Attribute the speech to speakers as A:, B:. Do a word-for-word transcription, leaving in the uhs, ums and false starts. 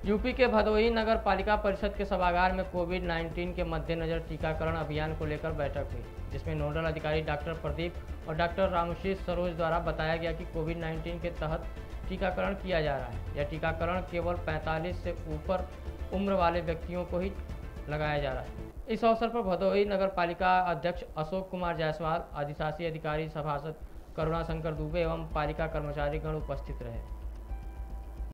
A: UP के भदोही नगर पालिका परिषद के सभागार में कोविड उन्नीस के मद्देनजर टीकाकरण अभियान को लेकर बैठक हुई, जिसमें नोडल अधिकारी डॉक्टर प्रदीप और डॉक्टर रामशीष सरोज द्वारा बताया गया कि कोविड उन्नीस के तहत टीकाकरण किया जा रहा है। यह टीकाकरण केवल पैंतालीस से ऊपर उम्र वाले व्यक्तियों को ही लगाया जा रहा है। इस अवसर पर भदोही नगर पालिका अध्यक्ष अशोक कुमार जायसवाल, अधिशासी अधिकारी सभासद करुणा शंकर दुबे एवं पालिका कर्मचारी गण उपस्थित रहे।